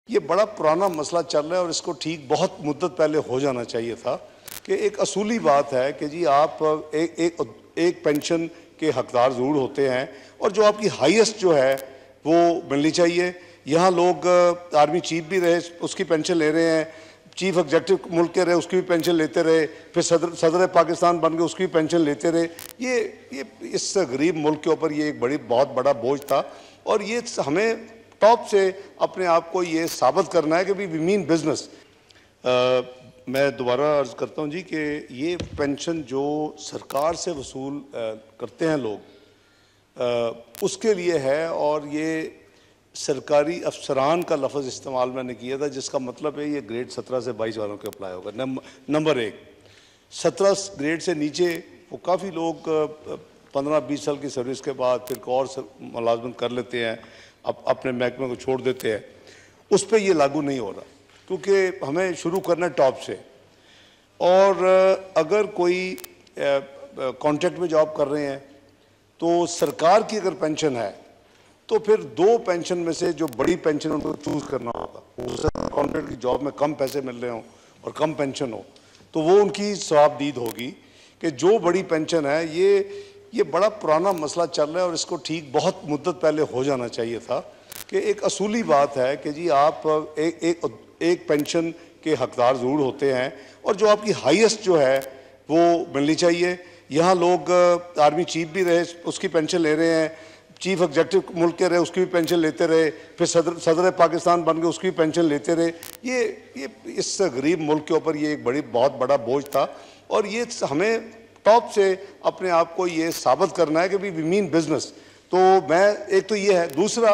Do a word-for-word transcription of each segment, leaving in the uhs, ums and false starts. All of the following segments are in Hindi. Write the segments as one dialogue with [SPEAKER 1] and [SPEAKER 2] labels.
[SPEAKER 1] ये बड़ा पुराना मसला चल रहा है और इसको ठीक बहुत मुद्दत पहले हो जाना चाहिए था कि एक असूली बात है कि जी आप एक एक एक पेंशन के हकदार ज़रूर होते हैं और जो आपकी हाईएस्ट जो है वो मिलनी चाहिए। यहाँ लोग आर्मी चीफ भी रहे उसकी पेंशन ले रहे हैं, चीफ एग्जेक्टिव मुल्क के रहे उसकी भी पेंशन लेते रहे, फिर सदर सदर पाकिस्तान बन गए उसकी भी पेंशन लेते रहे। ये ये इस गरीब मुल्क के ऊपर ये एक बड़ी बहुत बड़ा बोझ था और ये हमें टॉप से अपने आप को ये साबित करना है कि वी मीन बिजनेस। मैं दोबारा अर्ज़ करता हूँ जी कि ये पेंशन जो सरकार से वसूल करते हैं लोग आ, उसके लिए है और ये सरकारी अफसरान का लफ्ज़ इस्तेमाल मैंने किया था जिसका मतलब है ये ग्रेड सत्रह से बाईस वालों के अप्लाई होगा। नम, नंबर एक, सत्रह ग्रेड से नीचे वो काफ़ी लोग पंद्रह बीस साल की सर्विस के बाद फिर और मुलाजमत कर लेते हैं, अब अपने महकमे को छोड़ देते हैं, उस पर ये लागू नहीं हो रहा क्योंकि हमें शुरू करना है टॉप से। और अगर कोई कॉन्ट्रैक्ट में जॉब कर रहे हैं तो सरकार की अगर पेंशन है तो फिर दो पेंशन में से जो बड़ी पेंशन उनको चूज़ करना होगा। हो कॉन्ट्रैक्ट की जॉब में कम पैसे मिल रहे हों और कम पेंशन हो तो वो उनकी सवाबदीद होगी कि जो बड़ी पेंशन है। ये ये बड़ा पुराना मसला चल रहा है और इसको ठीक बहुत मुद्दत पहले हो जाना चाहिए था कि एक असूली बात है कि जी आप एक एक एक पेंशन के हकदार ज़रूर होते हैं और जो आपकी हाईएस्ट जो है वो मिलनी चाहिए। यहाँ लोग आर्मी चीफ भी रहे उसकी पेंशन ले रहे हैं, चीफ एग्जेक्टिव मुल्क के रहे उसकी भी पेंशन लेते रहे, फिर सदर सदर पाकिस्तान बन गए उसकी भी पेंशन लेते रहे। ये ये इस गरीब मुल्क के ऊपर ये एक बड़ी बहुत बड़ा बोझ था और ये हमें टॉप से अपने आप को ये साबित करना है कि वी मीन बिजनेस। तो मैं एक तो ये है, दूसरा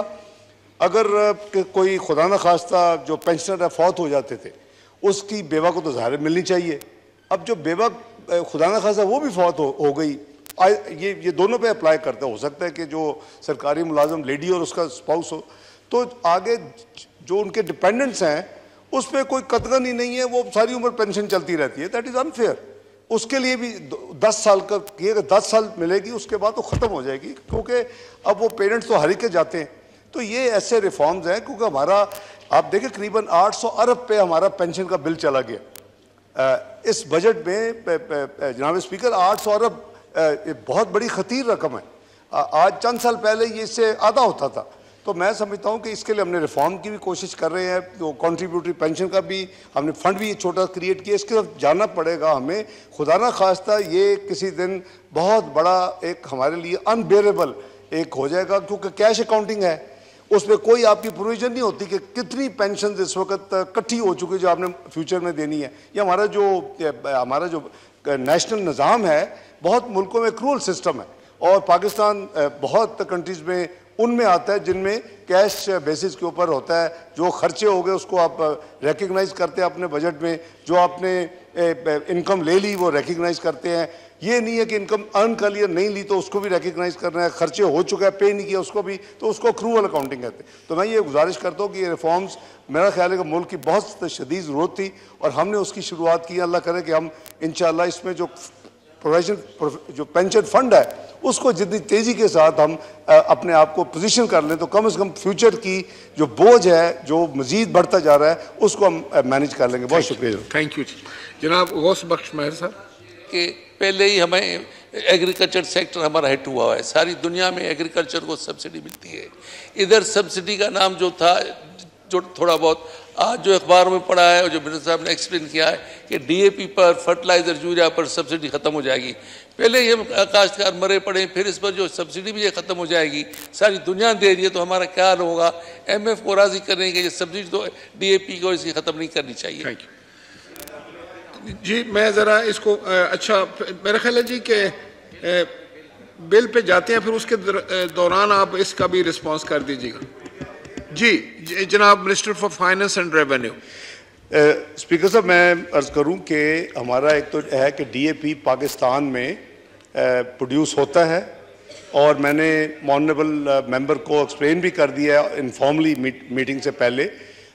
[SPEAKER 1] अगर कोई खुदा न खास्ता जो पेंशनर है फौत हो जाते थे उसकी बेवा को तो ज़ाहिर मिलनी चाहिए। अब जो बेवा खुदा न खास्ता वो भी फौत हो, हो गई, ये ये दोनों पे अप्लाई करते हो सकता है कि जो सरकारी मुलाजम लेडी और उसका स्पाउस हो तो आगे जो उनके डिपेंडेंट्स हैं उस पर कोई कतगन ही नहीं है, वो सारी उम्र पेंशन चलती रहती है। That is unfair. उसके लिए भी दस साल का किए दस साल मिलेगी उसके बाद तो ख़त्म हो जाएगी क्योंकि अब वो पेरेंट्स तो हर के जाते हैं। तो ये ऐसे रिफॉर्म्स हैं क्योंकि हमारा आप देखें करीबन आठ सौ अरब पे हमारा पेंशन का बिल चला गया आ, इस बजट में जनाब स्पीकर आठ सौ अरब बहुत बड़ी खतीर रकम है। आ, आज चंद साल पहले ये इससे आधा होता था। तो मैं समझता हूँ कि इसके लिए हमने रिफॉर्म की भी कोशिश कर रहे हैं, तो कंट्रीब्यूटरी पेंशन का भी हमने फंड भी छोटा क्रिएट किया। इसके तरफ जाना पड़ेगा हमें। खुदा ना खास्ता ये किसी दिन बहुत बड़ा एक हमारे लिए अनबेरेबल एक हो जाएगा क्योंकि कैश अकाउंटिंग है, उसमें कोई आपकी प्रोविजन नहीं होती कि कितनी पेंशन इस वक्त इकट्ठी हो चुकी है जो आपने फ्यूचर में देनी है। ये हमारा जो हमारा जो नेशनल निज़ाम है बहुत मुल्कों में क्रूअल सिस्टम है और पाकिस्तान बहुत कंट्रीज़ में उनमें आता है जिनमें कैश बेसिस के ऊपर होता है। जो खर्चे हो गए उसको आप रिकग्नाइज करते हैं अपने बजट में, जो आपने इनकम ले ली वो रिकग्नाइज करते हैं। ये नहीं है कि इनकम अर्न कर लिया नहीं ली तो उसको भी रिकग्नाइज करना है, खर्चे हो चुका है पे नहीं किया उसको भी, तो उसको अक्रूवल अकाउंटिंग कहते हैं। तो मैं ये गुजारिश करता हूँ कि ये रिफॉर्म्स मेरा ख्याल है कि मुल्क की बहुत शदीद ज़रूरत थी और हमने उसकी शुरुआत की। अल्लाह करे कि हम इंशाअल्लाह इसमें जो प्रोविजन जो पेंशन फंड है उसको जितनी तेज़ी के साथ हम अपने आप को पोजीशन कर लें तो कम से कम फ्यूचर की जो बोझ है जो मज़ीद बढ़ता जा रहा है उसको हम मैनेज कर लेंगे। बहुत शुक्रिया।
[SPEAKER 2] थैंक यू जी। जनाब गौस बख्श महर साहब
[SPEAKER 3] कि पहले ही हमें एग्रीकल्चर सेक्टर हमारा हिट हुआ है, सारी दुनिया में एग्रीकल्चर को सब्सिडी मिलती है। इधर सब्सिडी का नाम जो था जो थोड़ा बहुत आज जो अखबार में पढ़ा है और जो मिनिस्टर साहब ने एक्सप्लेन किया है कि डीएपी पर फर्टिलाइजर यूरिया पर सब्सिडी ख़त्म हो जाएगी। पहले ही हम काश्तकार मरे पड़े, फिर इस पर जो सब्सिडी भी ये ख़त्म हो जाएगी, सारी दुनिया दे रही है, तो हमारा क्या हाल होगा। एमएफ को राज़ी करने की ये सब्सिडी तो डीएपी को इसकी ख़त्म नहीं करनी चाहिए।
[SPEAKER 2] थैंक यू जी। मैं ज़रा इसको अच्छा मेरा ख्याल है जी कि बिल पे जाते हैं फिर उसके दौरान आप इसका भी रिस्पॉन्स कर दीजिएगा जी। जनाब minister for finance and revenue.
[SPEAKER 1] Speaker साहब मैं अर्ज़ करूं कि हमारा एक तो है कि डीएपी पाकिस्तान में प्रोड्यूस होता है और मैंने ऑनरेबल मेंबर को एक्सप्लेन भी कर दिया है इनफॉर्मली मीट, मीटिंग से पहले।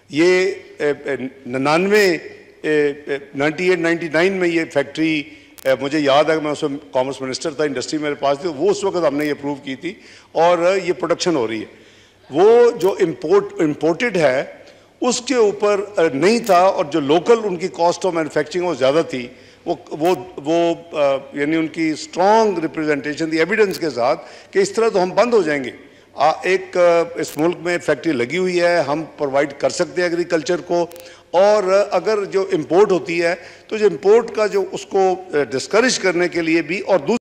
[SPEAKER 1] ये निन्यानवे नाइन्टी एट नाइन्टी नाइन में ये फैक्ट्री मुझे याद है, मैं उसमें कॉमर्स मिनिस्टर था, इंडस्ट्री मेरे पास थी, वो उस वक्त हमने ये अप्रूव की थी और ये प्रोडक्शन हो रही है। वो जो इम्पोर्ट इम्पोर्टेड है उसके ऊपर नहीं था, और जो लोकल उनकी कॉस्ट ऑफ मैन्युफैक्चरिंग वो ज़्यादा थी, वो वो वो यानी उनकी स्ट्रॉन्ग रिप्रेजेंटेशन थी एविडेंस के साथ कि इस तरह तो हम बंद हो जाएंगे। आ, एक इस मुल्क में फैक्ट्री लगी हुई है, हम प्रोवाइड कर सकते हैं एग्रीकल्चर को, और अगर जो इंपोर्ट होती है तो जो इंपोर्ट का जो उसको डिस्करेज करने के लिए भी, और